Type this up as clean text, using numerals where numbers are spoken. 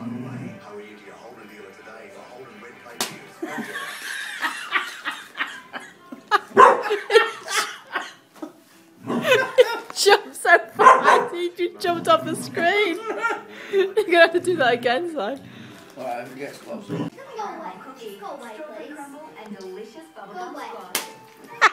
Hurry into your Holden dealer today for Holden red plate beers. Jumped so fast, he just jumped off the screen. You're going to have to do that again, Si. Alright, if it gets closer. Go away, please. Go away, please. And delicious Go bubblegum away. squash.